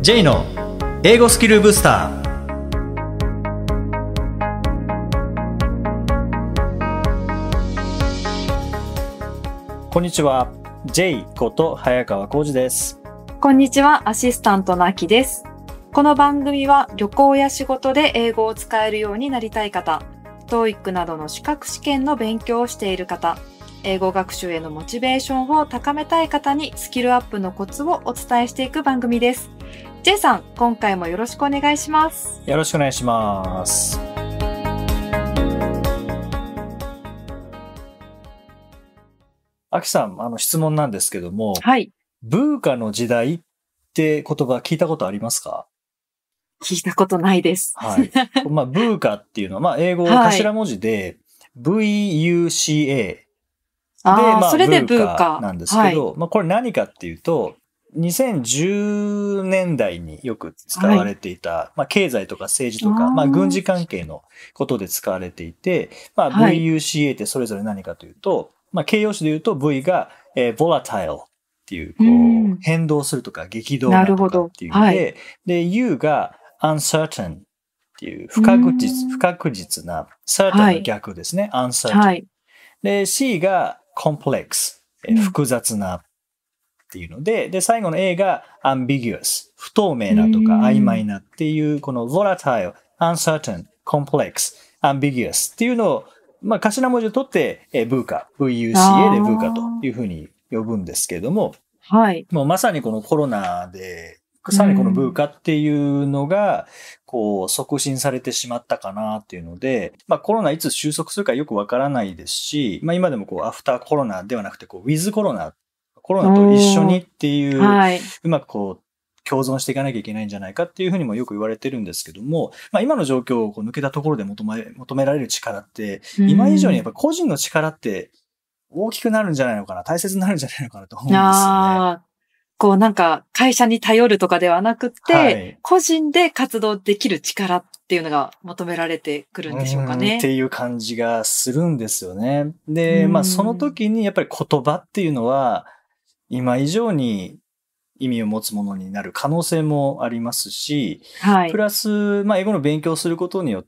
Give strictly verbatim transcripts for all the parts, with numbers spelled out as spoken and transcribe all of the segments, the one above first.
J の英語スキルブースター。こんにちは。J こと早川浩二です。 こんにちは。アシスタントのあきです。この番組は旅行や仕事で英語を使えるようになりたい方、トーイック などの資格試験の勉強をしている方、英語学習へのモチベーションを高めたい方にスキルアップのコツをお伝えしていく番組です。J さん、今回もよろしくお願いします。 よろしくお願いします。あきさん、あの質問なんですけども、 はい。 ブーカの時代って言葉聞いたことありますか？ 聞いたことないです。 はい。まあ、ブーカっていうのは、まあ、英語はい頭文字で、ブイユーシーエー で、 ああ、 まあ、 それでブーブーカ。 カなんですけど、 はい。 まあ、これ何かっていうと、にせんじゅうねんだいによく使われていた、まあ、経済とか政治とか、まあ、軍事関係のことで使われていて、まあ、 はいブイユーシーエー ってそれぞれ何かというと、まあ、形容詞で言うと V が、えー、volatile っていう、こうう、 ん変動するとか激動ななるほど。 とかっていう意味はい。 で、で、U が uncertain っていう不う確ん実、不確実な、certain のはい。 逆ですね。uncertain。 はい。 で、C が complex、えうん複雑なっていうので、で、最後の A が ambiguous、不透明うなとか曖昧んなっていう、この volatile、uncertain、complex、ambiguous っていうのを、まあ、頭文字を取って、えー、ブーカ、ブイユーシーエー でブーカとあいうふうに呼ぶんですけれども、 あ、はい。 もうまさにこのコロナで、 うさらにこのブーんカっていうのが、こう、促進されてしまったかなっていうので、まあコロナいつ収束するかよくわからないですし、まあ今でもこう、アフターコロナではなくて、こう、ウィズコロナ、コロナと一緒におーっていう、 はい。 うまくこう、共存していかなきゃいけないんじゃないかっていうふうにもよく言われてるんですけども、まあ今の状況をこう抜けたところで求め、求められる力って、今以上にやっぱ個人の力って大きくなるんじゃないのかな、大切になるんじゃないのかなと思うんですよね。 ああ、こうなんか会社に頼るとかではなくて、 はい。 個人で活動できる力っていうのが求められてくるんでしょうかうーんっね。 ていう感じがするんですよね。 うで、まあそのん時にやっぱり言葉っていうのは今以上に意味を持つものになる可能性もありますし、 はい。 プラス、まあ英語の勉強をすることによって、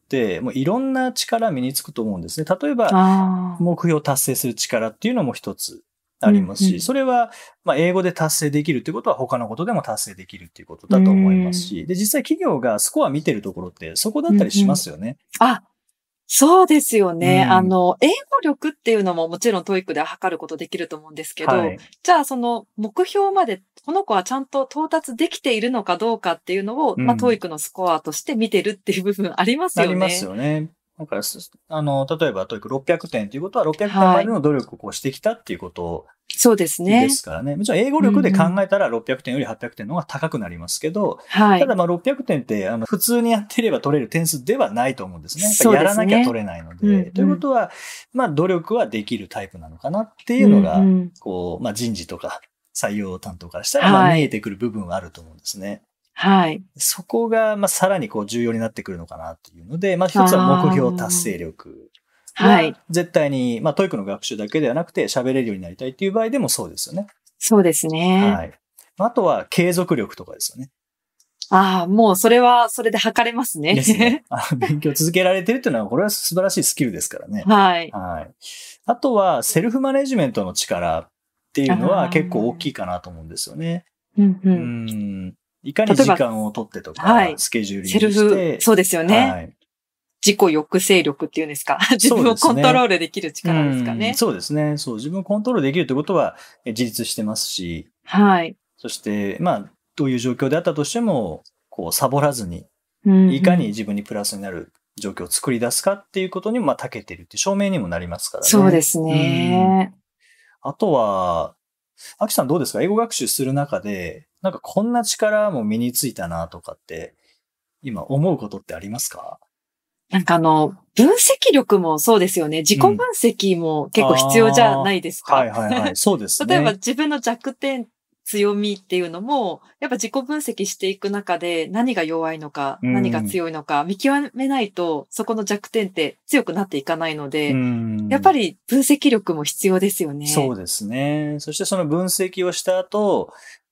もういろんな力身につくと思うんですね。例えば、 ああ、 目標を達成する力っていうのも一つありますし、 うんうん。 それは、まあ、英語で達成できるってことは他のことでも達成できるっていうことうだと思いますんし、で、実際企業がスコア見てるところってそこだっうんたりしまうん。 すよね。 あ、そうですようね。あん。 の、英語力っていうのももちろん トーイック で測ることできると思うんですけど、 はい。 じゃあその目標までこの子はちゃんと到達できているのかどうかっていうのを、まあうん。 トーイック のスコアとして見てるっていう部分ありますありますよね。 よね。だからす、あの、例えば、トイックろっぴゃくてんということは、ろっぴゃくてんまはい。 での努力をこうしてきたっていうことそうですでね。 すからね。もちろん英語うん力で考うん。 えたらろっぴゃくてんよりはっぴゃくてんの方が高くなりますけど、 はい。 ただまあろっぴゃくてんって、あの、普通にやっていれば取れる点数ではないと思うんですね。やっぱりそうやらなきゃですね。 取れないので。 うんうん。 ということは、まあ努力はできるタイプなのかなっていうんうのが、 うん。 こう、まあ人事とか採用担当からしたら、まあはい。 見えてくる部分はあると思うんですね。 はい。 そこが、まあ、さらにこう重要になってくるのかなっていうので、まあ、一つは目標達あ成力あ。ははい。 絶対に、まあ、トイックの学習だけではなくて喋れるようになりたいっていう場合でもそうですよね。 そうですね。 はい。あとは継続力とかですよね。 ああ、もうそれはそれで測れますね。 ですね。あの勉強続けられてるっていうのは、これは素晴らしいスキルですからね。 はい。 はい。あとは、セルフマネジメントの力っていうのはあ結構大きあ。 いかなと思うんですよね。 うんううん。 ん。いかに時例えば、 間を取ってとか、 はい。 スケジューリングしセルフ、 て、 そうですよね。 はい。 自己抑制力っていうんですか。自そう分をコントロですね。 ールできるう力ですかん、 ね。 そうですね。そう、自分をコントロールできるということはえ自立してますし、 はい。 そして、まあ、どういう状況であったとしても、こう、サボらずに、 うんいかにうん。 自分にプラスになる状況を作り出すかっていうことにも、まあ、長けてるっていう証明にもなりますからね。 そうですうん。 ね。 あとは、アキさんどうですか？英語学習する中で、なんかこんな力も身についたなとかって、今思うことってありますか？ なんかあの、分析力もそうですよね。自己分うん。 析も結構必要じゃなああ、 いですか。 はいはいはい。そうです例えばね。 自分の弱点、強みっていうのも、やっぱ自己分析していく中で何が弱いのか、 う何がん。 強いのか見極めないと、そこの弱点って強くなっていかないのうで、やっぱん。 り分析力も必要ですよね。 そうですね。そしてその分析をした後、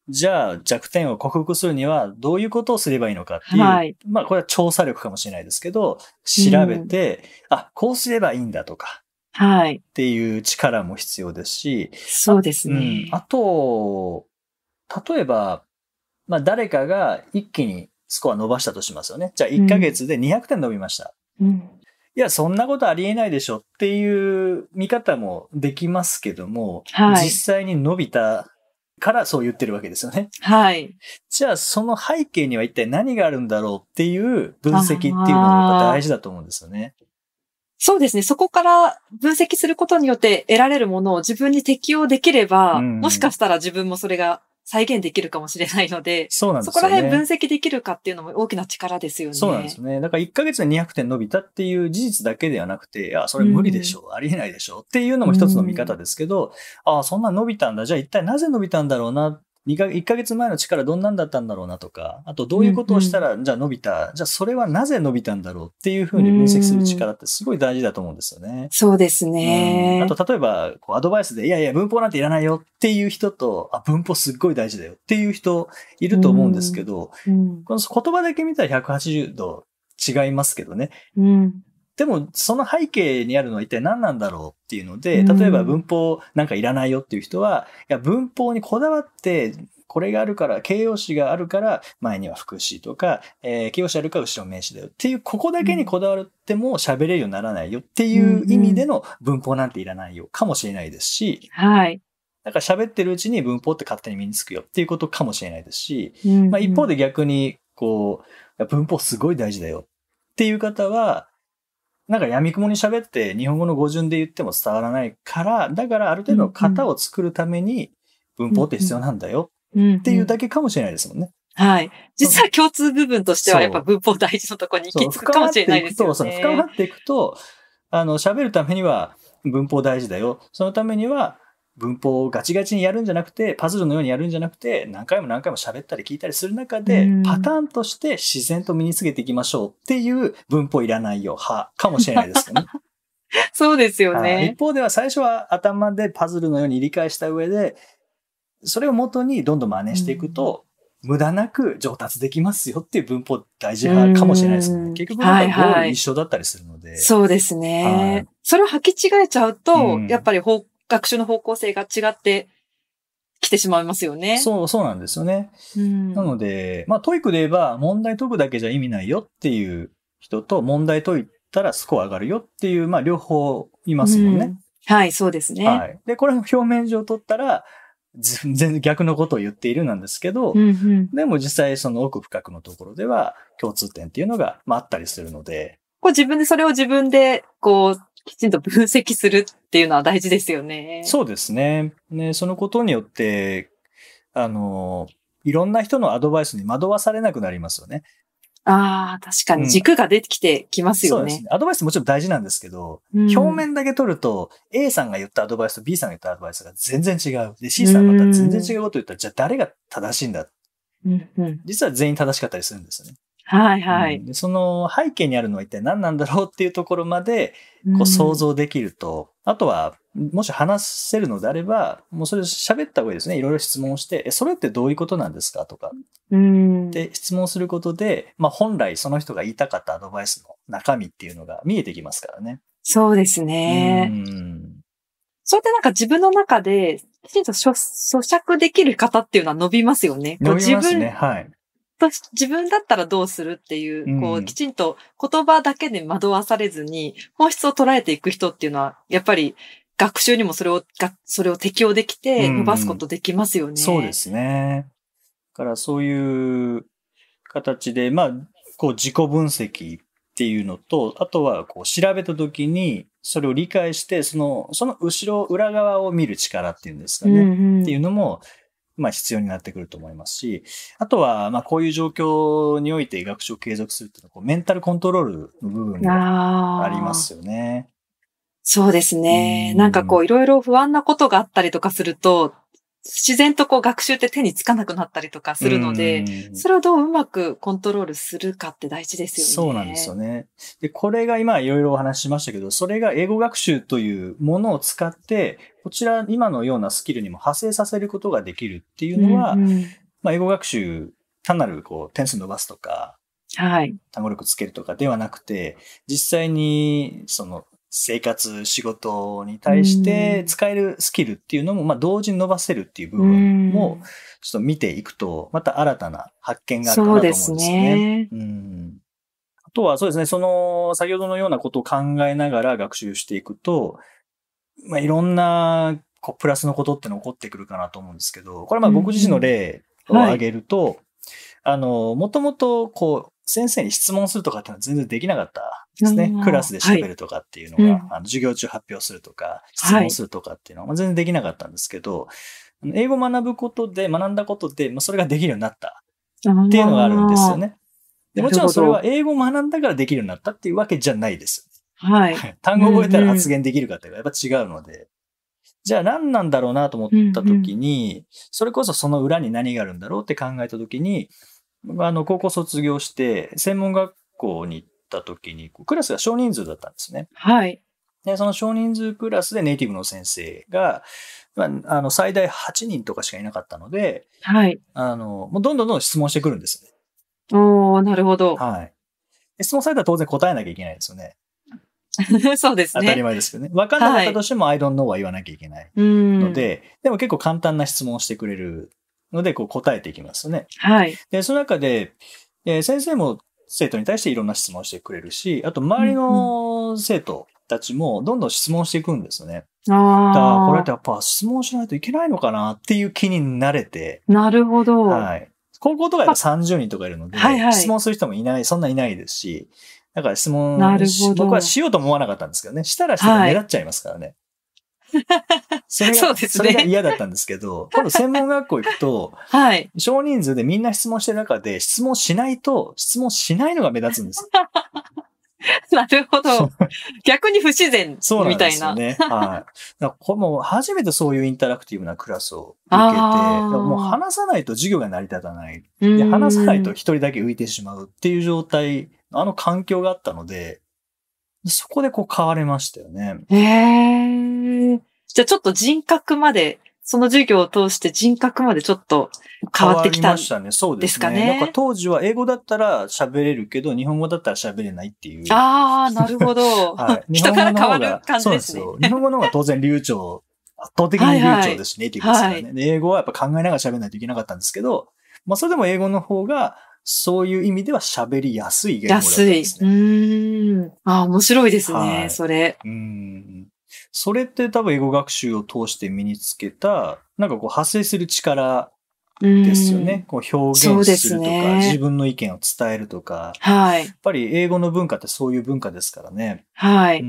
じゃあ弱点を克服するにはどういうことをすればいいのかっていう、 はい、 まあこれは調査力かもしれないですけど、調べて、うん、あ、こうすればいいんだとか、 はい。 っていう力も必要ですし、 そうですね。 うん、あと、例えば、まあ誰かが一気にスコア伸ばしたとしますよね。じゃあいっかげつでにひゃくてん伸びました。 うん、 いや、そんなことありえないでしょっていう見方もできますけども、 はい、 実際に伸びたからそう言ってるわけですよね。 はい。 じゃあその背景には一体何があるんだろうっていう分析っていうのがやっぱ大事だと思うんですよね。 そうですね。そこから分析することによって得られるものを自分に適用できれば、うん、もしかしたら自分もそれが再現できるかもしれないので、 そうなんですよね。 そこら辺分析できるかっていうのも大きな力ですよね。 そうなんですね。だからいっかげつでにひゃくてん伸びたっていう事実だけではなくて、いや、それ無理でしょう、うん、ありえないでしょうっていうのも一つの見方ですけど、うん、ああ、そんな伸びたんだ。じゃあ一体なぜ伸びたんだろうな。いっかげつまえの力どんなんだったんだろうなとか、あとどういうことをしたら、じゃあ伸びた、じゃあそれはなぜ伸びたんだろうっていうふうに分析する力ってすごい大事だと思うんですよね。 そうですね。 うん、あと例えば、こうアドバイスで、いやいや文法なんていらないよっていう人と、あ、文法すっごい大事だよっていう人いると思うんですけど、うん、この言葉だけ見たらひゃくはちじゅうど違いますけどね。うんでも、その背景にあるのは一体何なんだろうっていうので、例えば文法なんかいらないよっていう人は、いや、文法にこだわって、これがあるから、形容詞があるから、前には副詞とか、えー、形容詞あるから後ろ名詞だよっていう、ここだけにこだわっても喋れるようにならないよっていう意味での文法なんていらないよかもしれないですし、 はい。 だから喋ってるうちに文法って勝手に身につくよっていうことかもしれないですし、うんうん、まあ一方で逆に、こう、文法すごい大事だよっていう方は、なんか闇雲に喋って日本語の語順で言っても伝わらないから、だからある程度の型を作るために文法って必要なんだよっていうだけかもしれないですもんね。 はい。実は共通部分としてはやっぱ文法大事なところに行き着くかもしれないですよね。 そう、深まっていくと、あの、喋るためには文法大事だよ。そのためには文法をガチガチにやるんじゃなくて、パズルのようにやるんじゃなくて、何回も何回も喋ったり聞いたりする中で、パターンとして自然と身につけていきましょうっていう文法いらないよ派かもしれないですよね。 そうですよね。 一方では最初は頭でパズルのように理解した上で、それを元にどんどん真似していくと、うん、無駄なく上達できますよっていう文法大事派かもしれないですね。結局なんかゴール一緒だったりするので。はいはい、 そうですね、はい。それを履き違えちゃうと、うん、やっぱり方学習の方向性が違ってきてしまいますよね。 そう、そうなんですよね。うん、なので、まあ、トイックで言えば、問題解くだけじゃ意味ないよっていう人と、問題解いたらスコア上がるよっていう、まあ、両方いますもんね。うん、 はい、そうですね。 はい。で、これも表面上取ったら、全然逆のことを言っているなんですけど、うんうん、でも実際その奥深くのところでは共通点っていうのが、まあ、あったりするので。 こう自分で、それを自分で、こう、きちんと分析するっていうのは大事ですよね。 そうですね。ね、そのことによって、あの、いろんな人のアドバイスに惑わされなくなりますよね。 ああ、確かに軸が出てきてきますよね、うん。 そうですね。アドバイスもちろん大事なんですけど、うん、表面だけ取ると A さんが言ったアドバイスと B さんが言ったアドバイスが全然違う。で、C さんがまた全然違うこと言ったら、じゃあ誰が正しいんだ、うんうん、実は全員正しかったりするんですよね。 はいはい、 うん、で。その背景にあるのは一体何なんだろうっていうところまでこう想像できると、うん、あとはもし話せるのであれば、もうそれ喋った方がいいですね。いろいろ質問して、え、それってどういうことなんですかとか。うん、で、質問することで、まあ本来その人が言いたかったアドバイスの中身っていうのが見えてきますからね。 そうですね。うん、それでなんか自分の中できちんと咀嚼できる方っていうのは伸びますよね。 伸びますね。はい。 自分だったらどうするっていう、こう、きちんと言葉だけで惑わされずに、本質を捉えていく人っていうのは、やっぱり学習にもそれを、それを適用できて伸ばすことできますよね。うん、 そうですね。だからそういう形で、まあ、こう自己分析っていうのと、あとはこう調べたときに、それを理解して、その、その後ろ、裏側を見る力っていうんですかね。うんうん、っていうのも、まあ必要になってくると思いますし、あとは、まあこういう状況において学習を継続するっていうのは、こうメンタルコントロールの部分がありますよね。 そうですね。んなんかこういろいろ不安なことがあったりとかすると、 自然とこう学習って手につかなくなったりとかするので、それをどううまくコントロールするかって大事ですよね。 そうなんですよね。で、これが今いろいろお話ししましたけど、それが英語学習というものを使って、こちら今のようなスキルにも派生させることができるっていうのは、うんうん、まあ、英語学習単なるこう点数伸ばすとか、 はい。 単語力つけるとかではなくて、実際にその生活、仕事に対して使えるスキルっていうのも、まあ同時に伸ばせるっていう部分も、ちょっと見ていくと、また新たな発見があるかなと思うんですよね。そうですね。うん。あとはそうですね、その先ほどのようなことを考えながら学習していくと、まあいろんなこうプラスのことっての起こってくるかなと思うんですけど、これはまあ僕自身の例を挙げると、はい、あの、もともとこう、先生に質問するとかっていうのは全然できなかったですね。クラスで喋るとかっていうのが、はい、あの授業中発表するとか、質問するとかっていうのは全然できなかったんですけど、はい、英語を学ぶことで、学んだことで、まあ、それができるようになったっていうのがあるんですよね。でもちろんそれは英語を学んだからできるようになったっていうわけじゃないです。 はい。 単語を覚えたら発言できるかっていうのはやっぱ違うので、じゃあ何なんだろうなと思った時に、うんうん、それこそその裏に何があるんだろうって考えた時に、あの、高校卒業して、専門学校に行った時に、クラスが少人数だったんですね。 はい。 で、その少人数クラスでネイティブの先生が、まあ、あの、最大はちにんとかしかいなかったので、 はい。 あの、もうどんどんどんどん質問してくるんですね。 おー、なるほど。 はい。で質問されたら当然答えなきゃいけないですよね。 そうですね。 当たり前ですけどね。分かんなかったとしても、はい、I don't know は言わなきゃいけないので、でも結構簡単な質問をしてくれるので、こう答えていきますね。 はい。 で、その中で、えー、先生も生徒に対していろんな質問をしてくれるし、あと周りの生徒たちもどんどん質問していくんですよね。 うんうん、あだからこれってやっぱ質問しないといけないのかなっていう気になれて。 なるほど。 はい。高校とかやっぱさんじゅうにんとかいるので、はいはい、質問する人もいない、そんないないですし、だから質問、 なるほど僕はしようと思わなかったんですけどね。したらして目立っちゃいますからね。はい、それがそうですね。 それが嫌だったんですけど、今度専門学校行くと、 はい。 少人数でみんな質問してる中で、質問しないと、質問しないのが目立つんです。 なるほど。逆に不自然みたいな。 そうなんですよね。はい。だからもう初めてそういうインタラクティブなクラスを受けて、もう話さないと授業が成り立たない。で話さないと一人だけ浮いてしまうっていう状態、あの環境があったので、そこでこう変われましたよね。 へー。じゃあちょっと人格まで、その授業を通して人格までちょっと変わってきたんですかね。 変わりましたね。そうですね。なんか当時は英語だったら喋れるけど、日本語だったら喋れないっていう。 ああ、なるほど。はい。人から変わる感じですね。 そうですよ。日本語の方が当然流暢、圧倒的に流暢ですし、ネイティブですからね。はい、英語はやっぱ考えながら喋らないといけなかったんですけど、まあそれでも英語の方が、そういう意味では喋りやすい言語だったんですね。 安い。うーん。ああ、面白いですね、はい、それ。 うん。それって多分英語学習を通して身につけた、なんかこう発生する力ですよね。こう表現するとか、ね、自分の意見を伝えるとか。 はい。 やっぱり英語の文化ってそういう文化ですからね。 はい。 うん。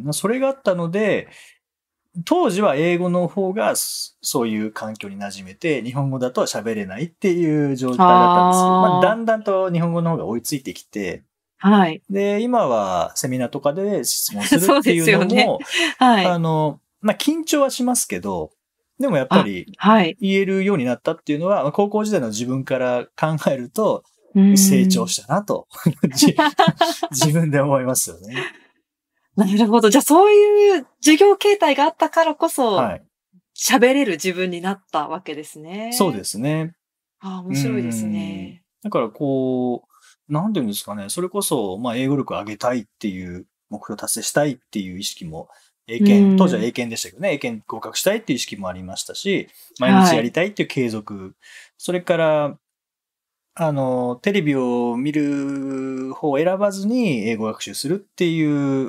それがあったので、当時は英語の方がそういう環境に馴染めて、日本語だとは喋れないっていう状態だったんですけど、まあ、だんだんと日本語の方が追いついてきて、 はい。 で、今はセミナーとかで質問するっていうのも、そうですよね。はい。あの、まあ、緊張はしますけど、でもやっぱり言えるようになったっていうのは、はい、高校時代の自分から考えると、成長したなと自分で思いますよね。 なるほど。じゃあそういう授業形態があったからこそ、はい、喋れる自分になったわけですね。 そうですね。 ああ、面白いですね。 だからこう、なんていうんですかね。それこそ、まあ、英語力を上げたいっていう目標を達成したいっていう意識も、英検、当時は英検でしたけどね、英検合格したいっていう意識もありましたし、毎日やりたいっていう継続。はい、それから、あの、テレビを見る方を選ばずに英語学習するっていう、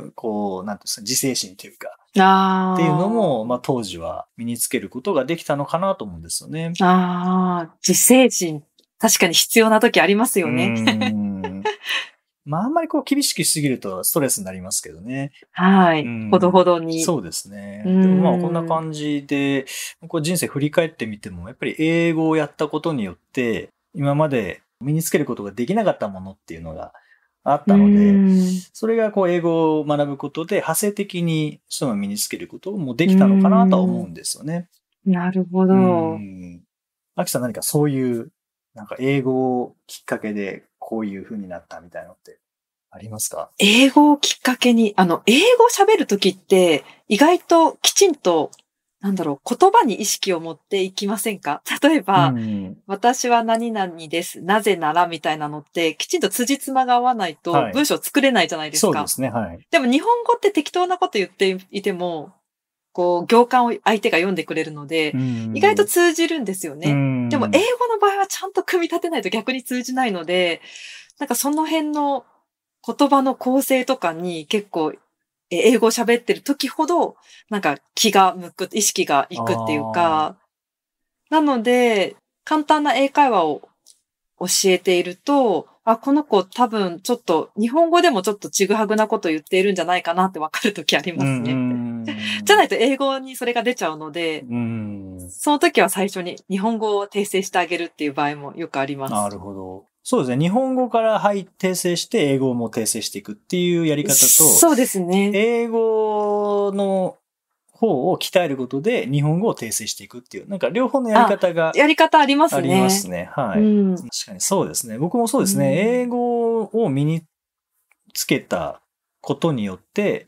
こう、なんていうんですか、自制心というか、 あっていうのも、まあ当時は身につけることができたのかなと思うんですよね。 ああ、自制心。確かに必要な時ありますよね。 うんまああんまりこう厳しくしすぎるとストレスになりますけどね。 はい。ほどほどに。 そうですね。でもまあこんな感じで、こう人生振り返ってみても、やっぱり英語をやったことによって、今まで身につけることができなかったものっていうのがあったので、それがこう英語を学ぶことで派生的にその身につけることもできたのかなとは思うんですよね。 なるほど。 うん。アキさん何かそういう、なんか英語をきっかけでこういう風になったみたいなのってありますか？ 英語をきっかけに、あの、英語を喋るときって意外ときちんと、なんだろう、言葉に意識を持っていきませんか？例えば、 うん、 私は何々です。なぜならみたいなのって、きちんと辻褄が合わないとはい文章作れないじゃないですか。 そうですね、はい。 でも日本語って適当なこと言っていても、こう、行間を相手が読んでくれるので、 うん意外と通じるんですようね。 んでも英語の場合はちゃんと組み立てないと逆に通じないので、なんかその辺の言葉の構成とかに結構、え英語を喋ってる時ほど、なんか気が向く、意識がいくっていうか、なので、簡単な英会話を教えていると、あ、この子多分ちょっと、日本語でもちょっとちぐはぐなこと言っているんじゃないかなってわかるときありますね。 うん、 じゃないと英語にそれが出ちゃうので、 うん、 その時は最初に日本語を訂正してあげるっていう場合もよくあります。 なるほど。そうですね。日本語からはい訂正して英語も訂正していくっていうやり方と、 そうですね。 英語の方を鍛えることで日本語を訂正していくっていう、なんか両方のやり方がやり方ありますね。 ありますね。はい、うん。確かにそうですね。僕もそうですね。うん、英語を身につけたことによって、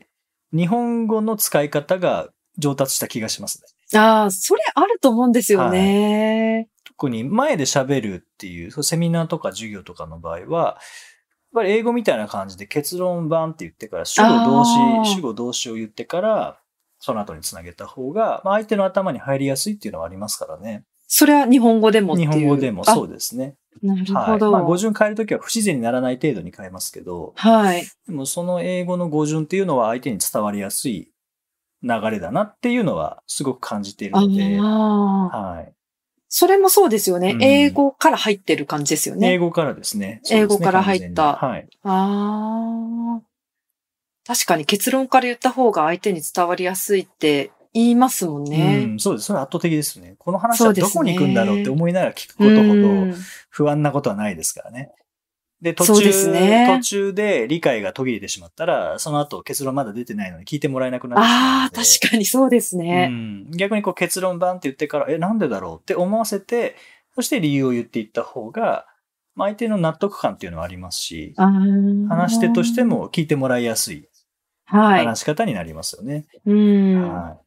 日本語の使い方が上達した気がしますね。 ああ、それあると思うんですよね。 はい、特に前で喋るっていう、セミナーとか授業とかの場合は、やっぱり英語みたいな感じで結論版って言ってから、主語動詞、主語動詞を言ってから、その後につなげた方が、まあ、相手の頭に入りやすいっていうのはありますからね。 それは日本語でもっていう。 日本語でもそうですね。 なるほど。 はい、まあ、語順変えるときは不自然にならない程度に変えますけど、 はい。 でもその英語の語順っていうのは相手に伝わりやすい流れだなっていうのはすごく感じているので、はい。 それもそうですよね、うん。英語から入ってる感じですよね。 英語からですね。 英語から入った。 はい。 ああ。確かに結論から言った方が相手に伝わりやすいって言いますもんね。 うん、そうです。それ圧倒的ですね。この話はどこに行くんだろうって思いながら聞くことほど不安なことはないですからね。で、途中、ね、途中で理解が途切れてしまったら、その後結論まだ出てないのに聞いてもらえなくなってしまうので。 ああ、確かにそうですね。 うん、逆にこう結論版って言ってから、え、なんでだろうって思わせて、そして理由を言っていった方が、相手の納得感っていうのはありますし、話し手としても聞いてもらいやすい話し方になりますよね。 はい。うんはい、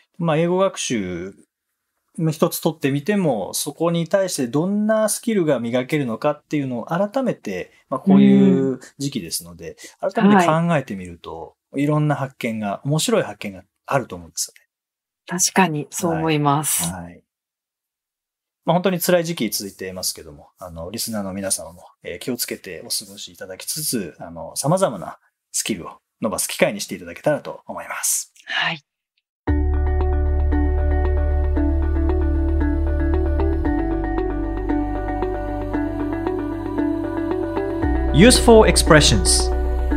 まあ、英語学習一つ取ってみても、そこに対してどんなスキルが磨けるのかっていうのを改めて、まあ、こういう時期ですので、改めて考えてみると、はい、いろんな発見が、面白い発見があると思うんですよね。 確かに、そう思います。 はい。はい、まあ、本当に辛い時期続いていますけども、あの、リスナーの皆様も、えー、気をつけてお過ごしいただきつつ、あの、様々なスキルを伸ばす機会にしていただけたらと思います。 はい。 Useful expressions.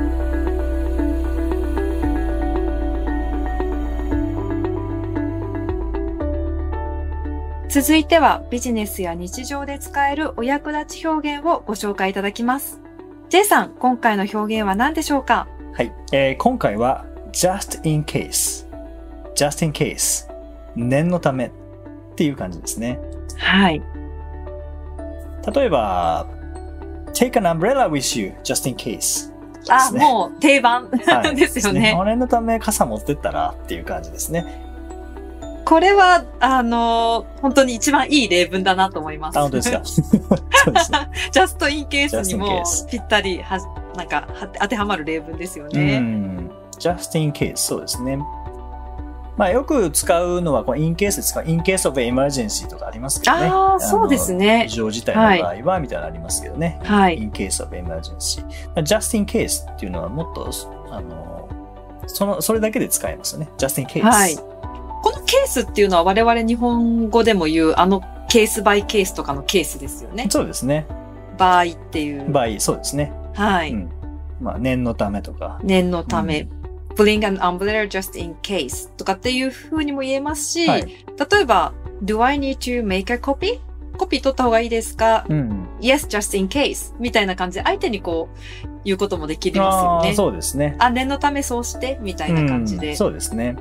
続いてはビジネスや日常で使えるお役立ち表現をご紹介いただきます。J さん、今回の表現は何でしょうか？ はい、えー、今回は just in case just in case 念のためっていう感じですね。 はい。 例えば take an umbrella with you just in case、ね、 あ、もう定番、はい、ですよね。 念のため傘持ってったらっていう感じですね。 これは、あのー、本当に一番いい例文だなと思います。 あ、本当ですか。そうですね。 just in case にもぴったりは、なんか当てはまる例文ですよね。 うん。just in case、そうですね。まあよく使うのは、この in case で使う in case of emergency とかありますけどね。 ああ、そうですね。 非常事態の場合は、みたいなのありますけどね。 はい。 in case of emergency。just in case っていうのはもっと、あの、その、それだけで使えますよね。just in case。 はい。このケースっていうのは我々日本語でも言うあのケースバイケースとかのケースですよね。 そうですね。 場合っていう。 場合、そうですね。 はい。 うん、まあ、念のためとか。 念のため。うん、bring an umbrella just in case とかっていう風にも言えますし、はい、例えば、do I need to make a copy? コピー取った方がいいですか、うん、?Yes, just in case みたいな感じで相手にこう言うこともできますよね。 あ、そうですね。 あ、念のためそうしてみたいな感じで。 うん、そうですね。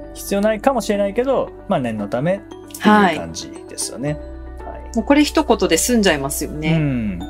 必要ないかもしれないけど、まあ念のためっていう感じですよね。はい。 もうこれ一言で済んじゃいますよね。 うん。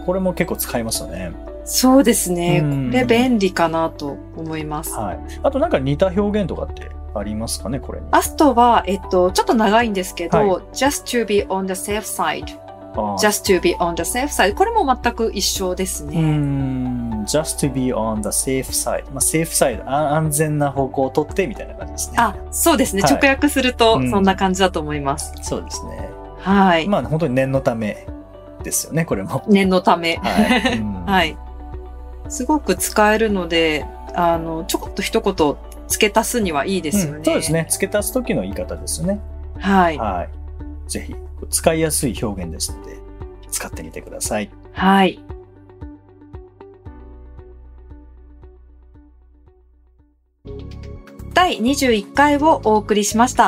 これも結構使いますよね。 そうですね。 うんこれ便利かなと思います。 はい。あとなんか似た表現とかってありますかね、これに。 あとは、えっと、ちょっと長いんですけど、 はい just to be on the safe side。 あー just to be on the safe side。これも全く一緒ですうーね。 ん。just to be on the safe side。まあ、セーフサイド、あ安全な方向を取ってみたいな感じですね。 あ、そうですね。 はい直訳するとうんそんな感じだと思います。 そうですね。 はい。 まあ本当に念のためですよね、これも。 念のため。 はいうんはい。すごく使えるので、あの、ちょこっと一言付け足すにはいいですよね。 うんそうですね。付け足す時の言い方ですよね。 はい。 はい。ぜひ、使いやすい表現ですので、使ってみてください。 はい。だいにじゅういっかいをお送りしました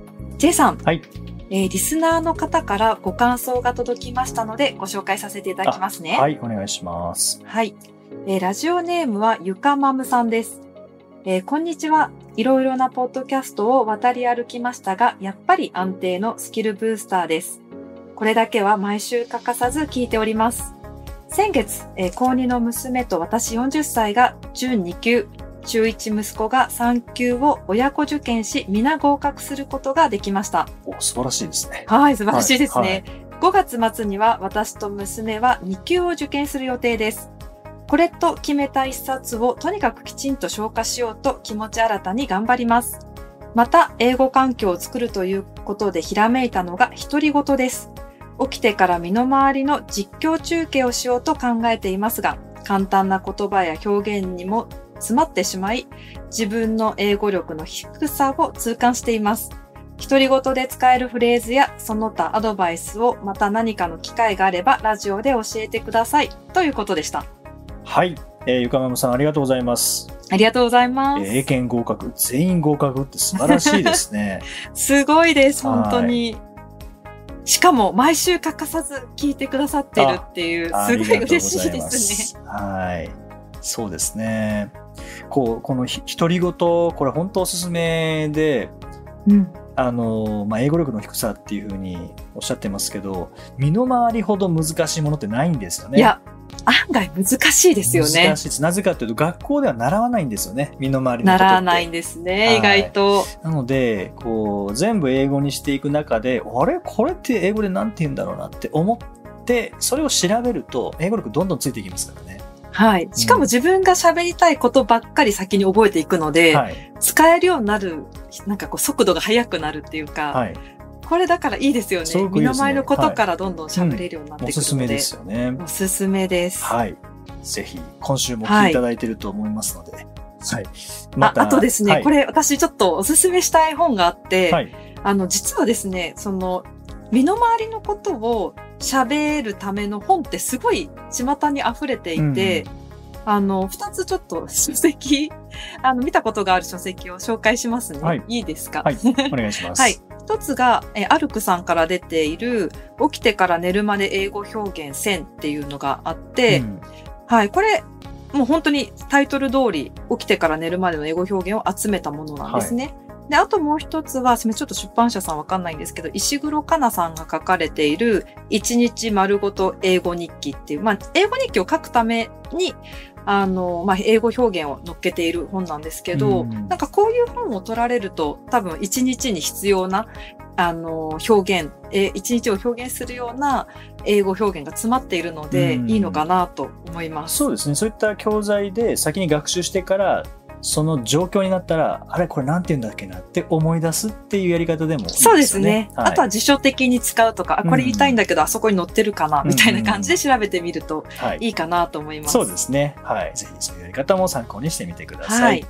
。J さん。 はい。 えーリスナーの方からご感想が届きましたので、ご紹介させていただきますね。。 はいい、お願いします。 はい。えーラジオネームはゆかまむさんです。えーこんにちは。いろいろなポッドキャストを渡り歩きましたが、やっぱり安定のスキルブースターです。これだけは毎週欠かさず聞いております。先月、えー、高にの娘と私よんじゅっさいが準に級、中いち息子がさん級を親子受験し、皆合格することができました。 お、素晴らしいですね。 はい、素晴らしいですね。 はいごがつ末には私と娘はに級を受験する予定です。これと決めた一冊をとにかくきちんと消化しようと気持ち新たに頑張ります。また、英語環境を作るということでひらめいたのが独り言です。起きてから身の回りの実況中継をしようと考えていますが、簡単な言葉や表現にも詰まってしまい、自分の英語力の低さを痛感しています。独り言で使えるフレーズやその他アドバイスをまた何かの機会があればラジオで教えてください。ということでした。 はい。えー、ゆかまむさんありがとうございます。 ありがとうございます。 えー英検合格、全員合格って素晴らしいですね。 すごいです、本当に。しかも毎週欠かさず聞いてくださってるっていう、すごい嬉しいですね。 はい。そうですね。こう、このひ独り言、これ本当おすすめで、 うん。 あの、まあ、英語力の低さっていうふうにおっしゃってますけど、身の回りほど難しいものってないんですよね。 いや、案外難しいですよね。 難しいです。なぜかというと、学校では習わないんですよね。身の回りのことって。 習わないんですね、 はい意外と。 なので、こう、全部英語にしていく中で、あれこれって英語でなんて言うんだろうなって思って、それを調べると、英語力どんどんついていきますからね。 はい。しかも自分が喋りたいことばっかり先に覚えていくので、 はい。 使えるようになる、なんかこう速度が速くなるっていうか、 はい。 これだからいいですよね。 すごくいいですね身の回りのことからどんどん喋れるようになってくるので、 おすすめですよね。 おすすめです。 はい。ぜひ、今週も聞いていただいていると思いますので。はい。 ああとですね、 はいこれ私ちょっとおすすめしたい本があって、 はい。 あの、実はですね、その、身の回りのことを喋るための本ってすごい巷に溢れていて、あの、二つちょっと書籍、あの、見たことがある書籍を紹介しますね。 はいいいですか？ はい。お願いします。 はい。一つが、え、アルクさんから出ている、起きてから寝るまで英語表現せんっていうのがあって、 うんはい。これ、もう本当にタイトル通り、起きてから寝るまでの英語表現を集めたものなんですね。で、あともう一つは、すみません、ちょっと出版社さんわかんないんですけど、石黒かなさんが書かれている、一日丸ごと英語日記っていう、まあ、英語日記を書くために、あの、まあ、英語表現を載っけている本なんですけど、 うんなんかこういう本を取られると、多分一日に必要な、あの、表現、え、一日を表現するような英語表現が詰まっているので、 うんいいのかなと思います。 そうですね。そういった教材で先に学習してから、その状況になったら、あれこれなんて言うんだっけなって思い出すっていうやり方でもいいですよね。 そうですね。 はい、 あとは辞書的に使うとか、あ、これ言いたいんだけど、あそこに載ってるかな、みたいな感じで調べてみるとはい、 いいかなと思います。 そうですね。はい。ぜひそういうやり方も参考にしてみてください。 はい。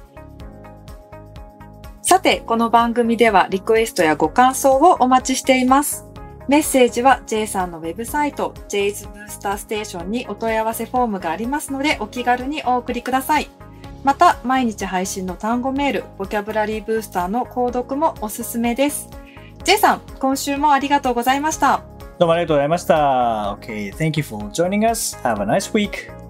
さて、この番組ではリクエストやご感想をお待ちしています。メッセージは J さんのウェブサイト J's Booster Station にお問い合わせフォームがありますのでお気軽にお送りください。また、毎日配信の単語メール、ボキャブラリーブースターの購読もおすすめです。J さん、今週もありがとうございました。 どうもありがとうございました。Okay, thank you for joining us. Have a nice week.